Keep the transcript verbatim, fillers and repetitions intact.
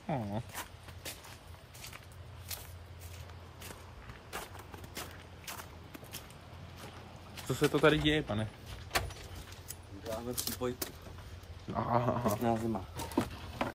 Oh. Co se to tady děje, pane? Dáme přípojku. Aha. Pěkná zima.